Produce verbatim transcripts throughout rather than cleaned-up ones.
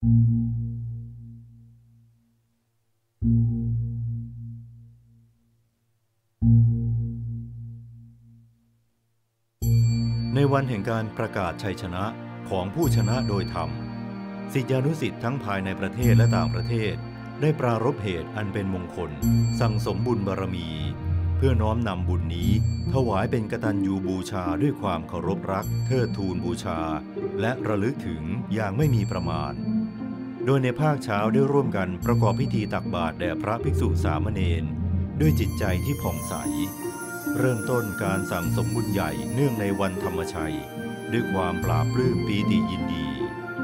ในวันแห่งการประกาศชัยชนะของผู้ชนะโดยธรรมศิษยานุศิษย์ทั้งภายในประเทศและต่างประเทศได้ปรารภเหตุอันเป็นมงคลสั่งสมบุญบารมีเพื่อน้อมนำบุญนี้ถวายเป็นกตัญญูบูชาด้วยความเคารพรักเทิดทูนบูชาและระลึกถึงอย่างไม่มีประมาณโดยในภาคเช้าได้ร่วมกันประกอบพิธีตักบาตรแด่พระภิกษุสามเณรด้วยจิตใจที่ผ่องใสเริ่มต้นการสั่งสมบุญใหญ่เนื่องในวันธรรมชัยด้วยความปราบปลื้มปีติยินดี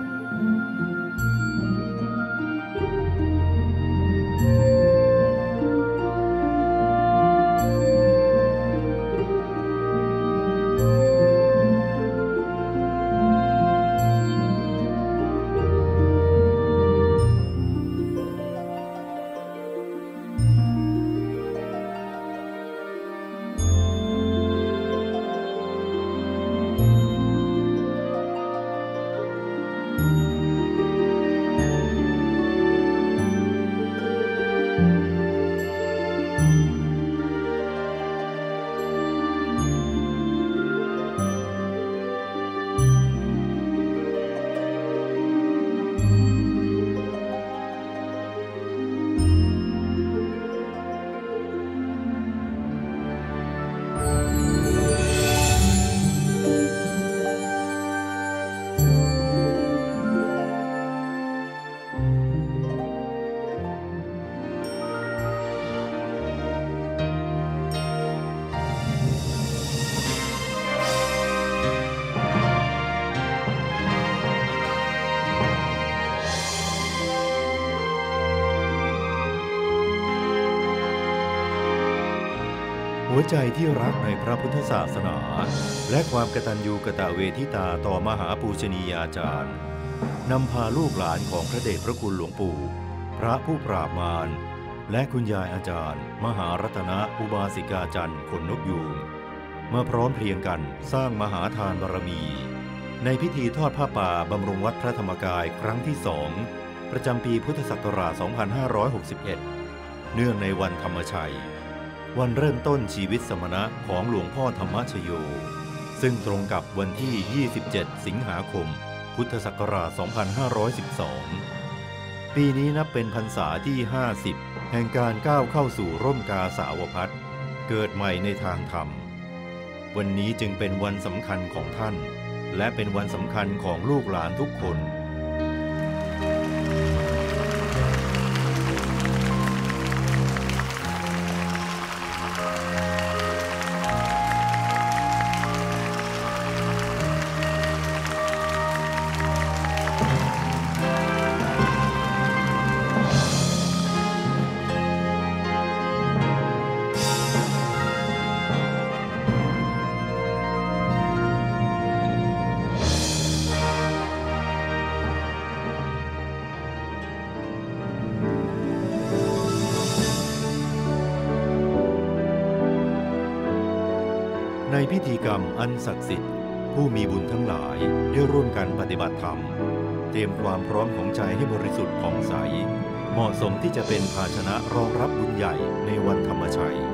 หัวใจที่รักในพระพุทธศาสนาและความกตัญญูกตเวทิตาต่อมหาปูชนียาจารย์นำพาลูกหลานของพระเดชพระคุณหลวงปู่พระผู้ปราบมารและคุณยายอาจารย์มหารัตนอุบาสิกาจันทร์ขนนกยูงมาพร้อมเพรียงกันสร้างมหาทานบารมีในพิธีทอดผ้าป่าบำรุงวัดพระธรรมกายครั้งที่สองประจำปีพุทธศักราช สองพันห้าร้อยหกสิบเอ็ด เนื่องในวันธรรมชัยวันเริ่มต้นชีวิตสมณะของหลวงพ่อธรรมชโยซึ่งตรงกับวันที่ ยี่สิบเจ็ด สิงหาคม พุทธศักราช สองพันห้าร้อยสิบสอง ปีนี้นับเป็นพรรษาที่ ห้าสิบ แห่งการก้าวเข้าสู่ร่มกาสาวพัสเกิดใหม่ในทางธรรมวันนี้จึงเป็นวันสำคัญของท่านและเป็นวันสำคัญของลูกหลานทุกคนในพิธีกรรมอันศักดิ์สิทธิ์ผู้มีบุญทั้งหลายได้ร่วมกันปฏิบัติธรรมเตรียมความพร้อมของใจให้บริสุทธิ์ผ่องใสเหมาะสมที่จะเป็นภาชนะรองรับบุญใหญ่ในวันธรรมชัย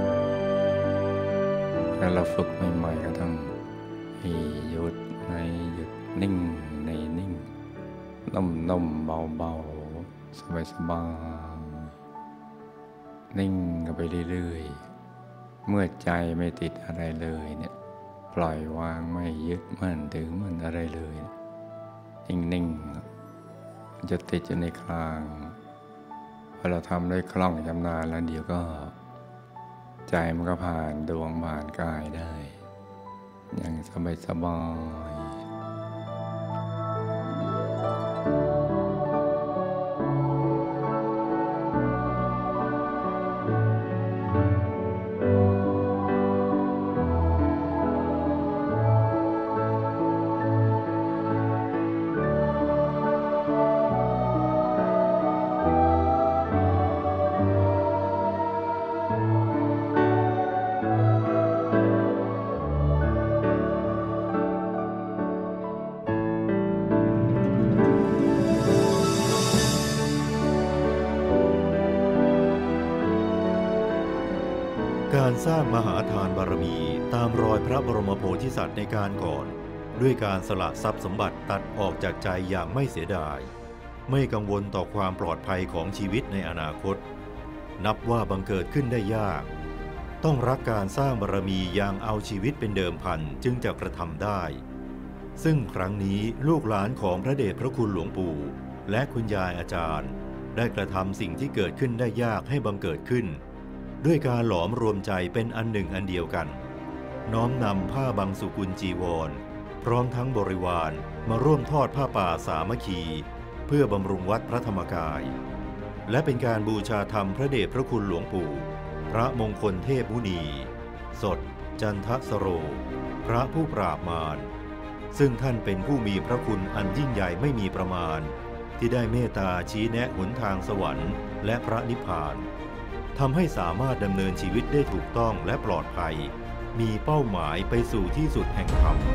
แล้วเราฝึกใหม่ๆก็ต้องให้หยุดในหยุดนิ่งในนิ่งนุ่มๆเบาๆสบายๆนิ่งกันไปเรื่อยๆเมื่อใจไม่ติดอะไรเลยเนี่ยปล่อยวางไม่ยึดมั่นถือมั่นอะไรเลยนิ่งๆจะติดอยู่ในกลางพอเราทำได้คล่องชำนาญแล้วเดี๋ยวก็ใจมันก็ผ่านดวงผ่านกายได้อย่างสบายๆการสร้างมหาทานบารมีตามรอยพระบรมโพธิสัตว์ในการก่อนด้วยการสละทรัพย์สมบัติตัดออกจากใจอย่างไม่เสียดายไม่กังวลต่อความปลอดภัยของชีวิตในอนาคตนับว่าบังเกิดขึ้นได้ยากต้องรักการสร้างบารมีอย่างเอาชีวิตเป็นเดิมพันจึงจะกระทำได้ซึ่งครั้งนี้ลูกหลานของพระเดชพระคุณหลวงปู่และคุณยายอาจารย์ได้กระทำสิ่งที่เกิดขึ้นได้ยากให้บังเกิดขึ้นด้วยการหลอมรวมใจเป็นอันหนึ่งอันเดียวกันน้อมนำผ้าบังสุกุลจีวรพร้อมทั้งบริวารมาร่วมทอดผ้าป่าสามัคคีเพื่อบำรุงวัดพระธรรมกายและเป็นการบูชาธรรมพระเดชพระคุณหลวงปู่พระมงคลเทพมุนีสดจันทสโรพระผู้ปราบมารซึ่งท่านเป็นผู้มีพระคุณอันยิ่งใหญ่ไม่มีประมาณที่ได้เมตตาชี้แนะหนทางสวรรค์และพระนิพพานทำให้สามารถดำเนินชีวิตได้ถูกต้องและปลอดภัยมีเป้าหมายไปสู่ที่สุดแห่งธรรม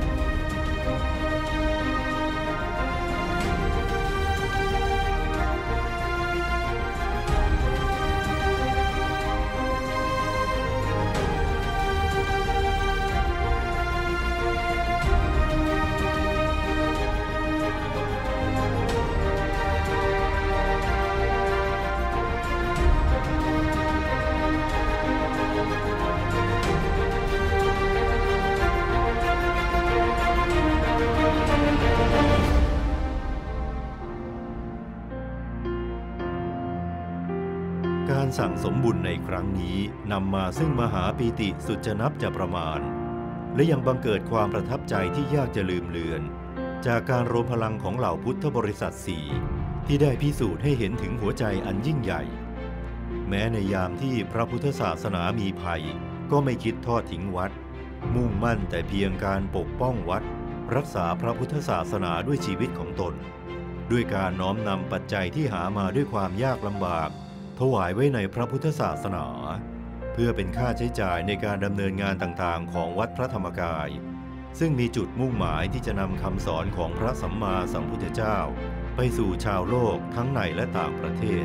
การสั่งสมบุญในครั้งนี้นำมาซึ่งมหาปีติสุดจะนับจะประมาณและยังบังเกิดความประทับใจที่ยากจะลืมเลือนจากการรวมพลังของเหล่าพุทธบริษัทสี่ที่ได้พิสูจน์ให้เห็นถึงหัวใจอันยิ่งใหญ่แม้ในยามที่พระพุทธศาสนามีภัยก็ไม่คิดทอดทิ้งวัดมุ่งมั่นแต่เพียงการปกป้องวัดรักษาพระพุทธศาสนาด้วยชีวิตของตนด้วยการน้อมนำปัจจัยที่หามาด้วยความยากลำบากถวายไว้ในพระพุทธศาสนาเพื่อเป็นค่าใช้จ่ายในการดำเนินงานต่างๆของวัดพระธรรมกายซึ่งมีจุดมุ่งหมายที่จะนำคำสอนของพระสัมมาสัมพุทธเจ้าไปสู่ชาวโลกทั้งในและต่างประเทศ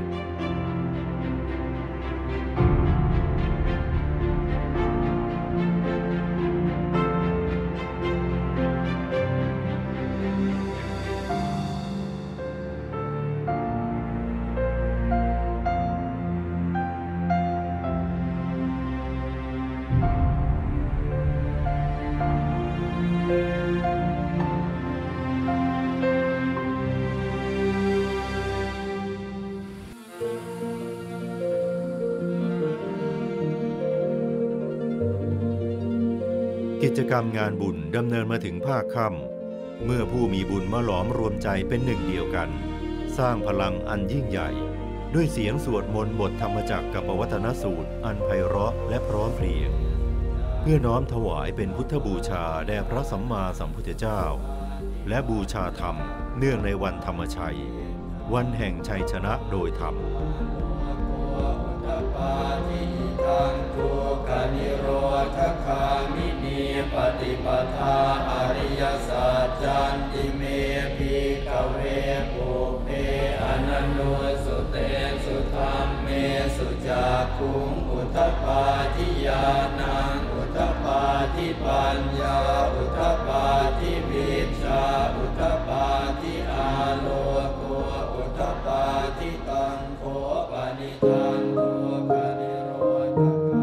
กิจกรรมงานบุญดำเนินมาถึงภาคค่ำเมื่อผู้มีบุญมาหลอมรวมใจเป็นหนึ่งเดียวกันสร้างพลังอันยิ่งใหญ่ด้วยเสียงสวดมนต์บทธรรมจักรกับปวัตนสูตรอันไพเราะและพร้อมเพรียงเพื่อน้อมถวายเป็นพุทธบูชาแด่พระสัมมาสัมพุทธเจ้าและบูชาธรรมเนื่องในวันธรรมชัยวันแห่งชัยชนะโดยธรรมปฏิปทาอริยสัจจันติเมภิกขเวปุเพอนันโนสุเตสุธรรมเมสุจักขุงอุทธปาทิญาณังอุทธปาทิปัญญาอุทธปาทิวิชชาอุทธปาทิอาโลโกอุทธปาทิตังโฆปณิธันโฆปณิโรธ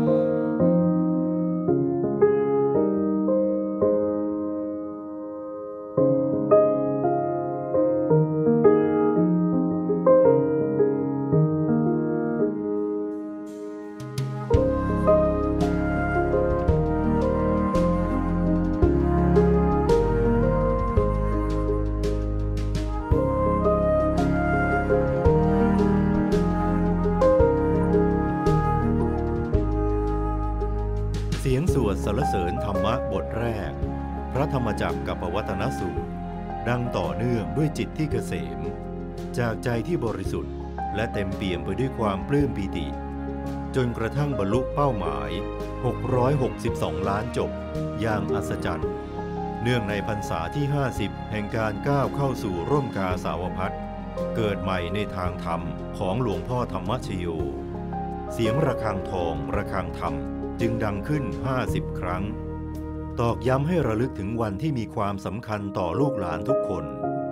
เสียงสวดสรรเสริญธรรมะบทแรกพระธรรมจักรกับปวัตนสูตรดังต่อเนื่องด้วยจิตที่เกษมจากใจที่บริสุทธิ์และเต็มเปี่ยมไปด้วยความปลื้มปีติจนกระทั่งบรรลุเป้าหมายหกร้อยหกสิบสองล้านจบอย่างอัศจรรย์เนื่องในพรรษาที่ห้าสิบแห่งการก้าวเข้าสู่ร่มกาสาวพัสต์เกิดใหม่ในทางธรรมของหลวงพ่อธรรมชโยเสียงระฆังทองระฆังธรรมจึงดังขึ้นห้าสิบครั้งตอกย้ำให้ระลึกถึงวันที่มีความสำคัญต่อลูกหลานทุกคน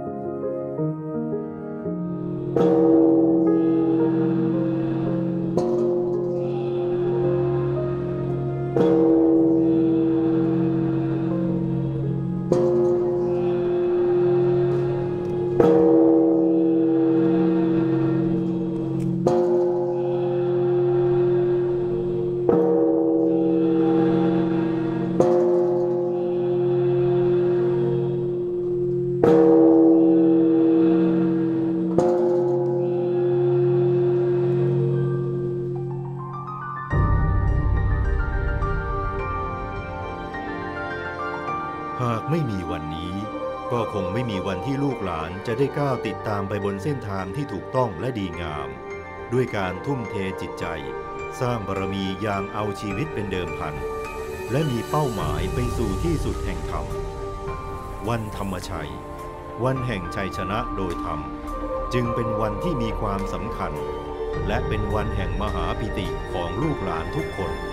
หากไม่มีวันนี้ก็คงไม่มีวันที่ลูกหลานจะได้ก้าวติดตามไปบนเส้นทางที่ถูกต้องและดีงามด้วยการทุ่มเทจิตใจสร้างบารมีอย่างเอาชีวิตเป็นเดิมพันและมีเป้าหมายไปสู่ที่สุดแห่งธรรมวันธรรมชัยวันแห่งชัยชนะโดยธรรมจึงเป็นวันที่มีความสำคัญและเป็นวันแห่งมหาปิติของลูกหลานทุกคน